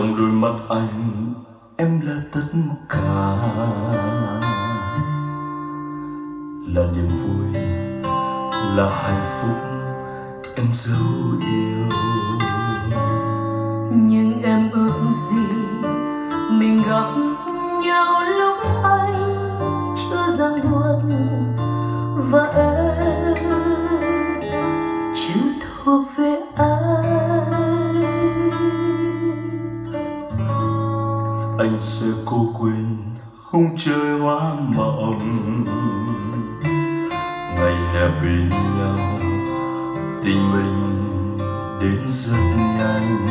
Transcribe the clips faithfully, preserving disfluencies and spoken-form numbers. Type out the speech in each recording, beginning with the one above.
Trong đôi mắt anh em là tất cả, là niềm vui, là hạnh phúc em dấu yêu. Nhưng em ước gì mình gặp nhau lúc anh chưa ràng buốt, và em chưa thuộc về anh. Anh sẽ cố quên khung trời hoa mộng, ngày hè bên nhau tình mình đến rất nhanh.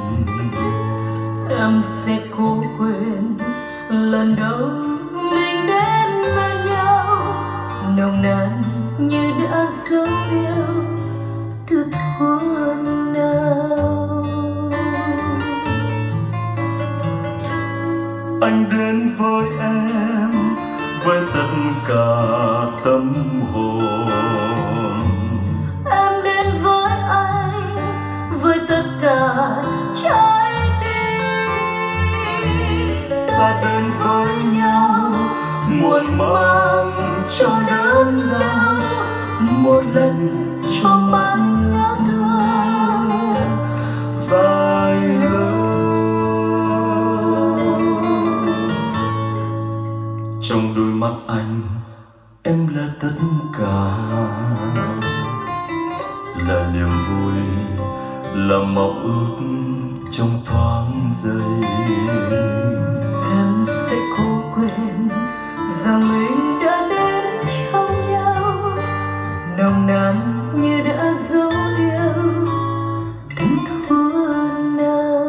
Em sẽ cố quên lần đầu mình đến bên nhau, nồng nàn như đã dấu yêu từ thuở nào. Anh đến với em với tất cả tâm hồn, Em đến với anh với tất cả trái tim. ta đến với nhau muộn mang cho đớn đau, một lần cho mang nhớ thương dài lâu. Trong đôi mắt anh em là tất cả, là niềm vui, là mong ước trong thoáng giây. Em sẽ cố quên rằng mình đã đến trong nhau, nồng nàn như đã dấu yêu từ thuở nào.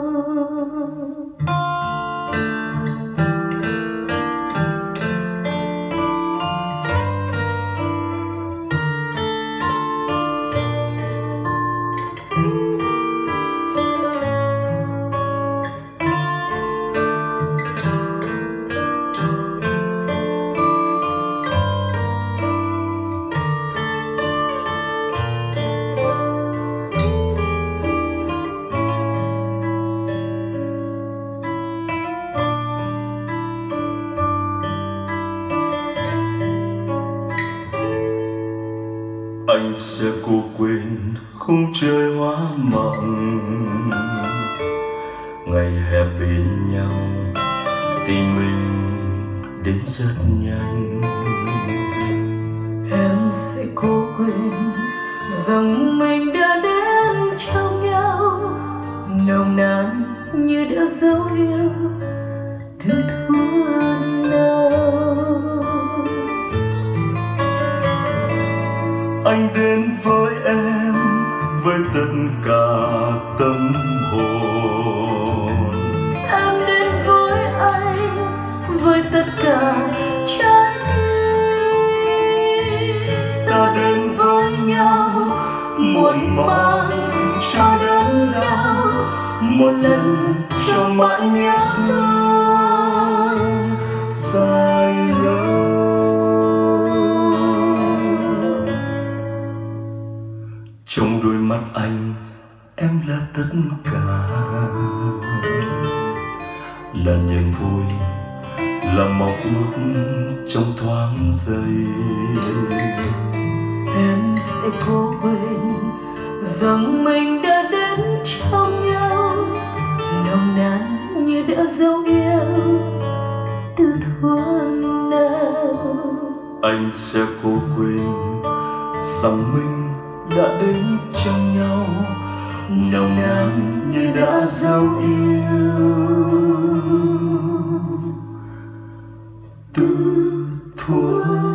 Anh sẽ cố quên khung trời hoa mộng, ngày hè bên nhau tình mình đến rất nhanh. Em sẽ cố quên rằng mình đã đến trong nhau, nồng nàn như đã dấu yêu từ thuở nào. Anh đến với em với tất cả tâm hồn, Em đến với anh với tất cả trái tim. ta đến với nhau muộn mang cho đớn đau, một lần cho mãi nhớ thương dài lâu. Trong đôi mắt anh em là tất cả, là niềm vui, là mong ước trong thoáng giây. Em sẽ cố quên rằng mình đã đến trong nhau, nồng nàn như đã dấu yêu từ thuở nào. Anh sẽ cố quên rằng mình đã đến trong nhau, nồng nàn như đã dấu yêu từ thuở